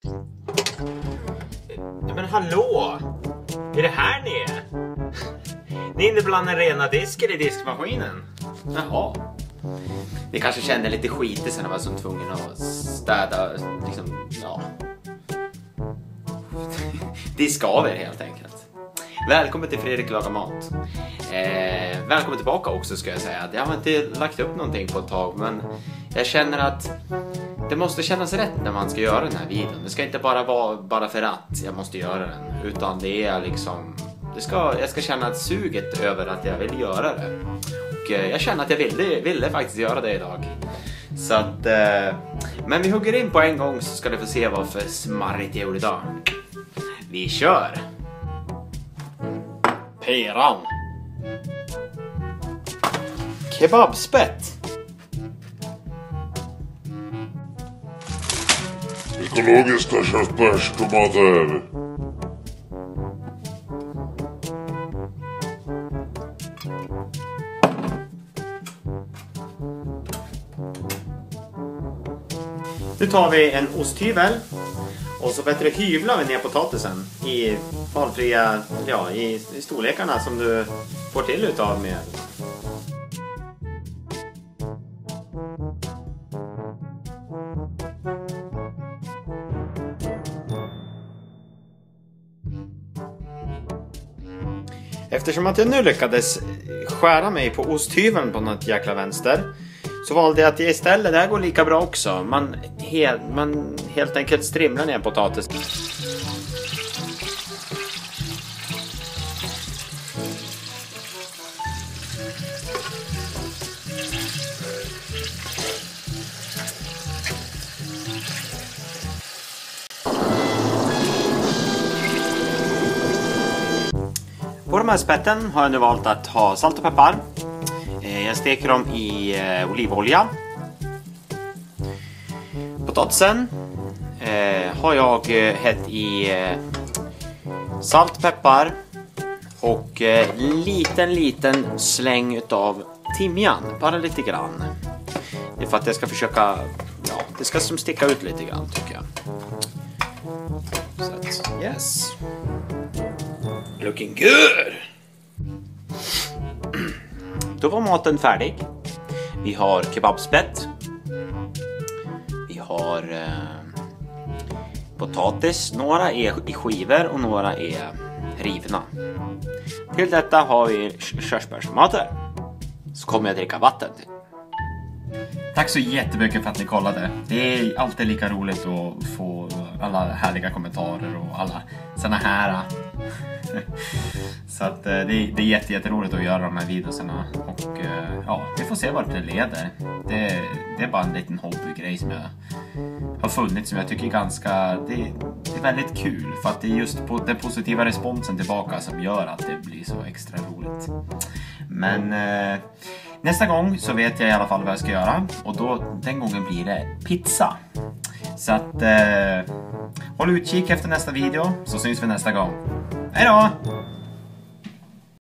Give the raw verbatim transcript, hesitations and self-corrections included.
Men hallå! Är det här ni är? Ni är inne bland en rena disker i diskmaskinen. Jaha. Vi kanske kände lite skit sen när var så tvungen att städa liksom, ja. Diska av er helt enkelt. Välkommen till Fredrik lagar mat. Eh, välkommen tillbaka också ska jag säga. Jag har inte lagt upp någonting på ett tag, men jag känner att det måste kännas rätt när man ska göra den här videon. Det ska inte bara vara bara för att jag måste göra den, utan det är liksom det ska, jag ska känna ett suget över att jag vill göra det. Och eh, jag känner att jag ville, ville faktiskt göra det idag. Så att, eh, men vi hugger in på en gång så ska du få se vad för smarrigt jag gjorde idag. Vi kör! Peran. Kebabspett. Ekologiska köttbärstomater. Nu tar vi en osthyvel och så bättre hyvlar vi ner potatisen i valfria, ja, i, i storlekarna som du får till utav med. Eftersom att jag nu lyckades skära mig på osthyveln på något jäkla vänster, så valde jag att istället, det här går lika bra också, man, he, man helt enkelt strimlar ner potatis. På de här spetten har jag nu valt att ha salt och peppar. Jag steker dem i eh, olivolja. Potatisen eh, har jag hett i eh, salt, peppar och eh, liten liten släng utav timjan, bara lite grann. Det är för att jag ska försöka, ja, det ska som sticka ut lite grann tycker jag. Så att, yes. Looking good. Då var maten färdig. Vi har kebabspett. Vi har eh, potatis. Några är i skivor och några är rivna. Till detta har vi körsbärstomater. Så kommer jag dricka vatten till. Tack så jättemycket för att ni kollade. Det är alltid lika roligt att få alla härliga kommentarer och alla såna här. Så att det är, det är jätte, jätteroligt att göra de här videorna. Och ja, vi får se vart det leder. Det, det är bara en liten hobbygrej som jag har funnit, som jag tycker är ganska, det, det är väldigt kul. För att det är just på den positiva responsen tillbaka som gör att det blir så extra roligt. Men eh, nästa gång så vet jag i alla fall vad jag ska göra. Och då, den gången blir det pizza. Så att eh, håll utkik efter nästa video, så syns vi nästa gång. Hej då!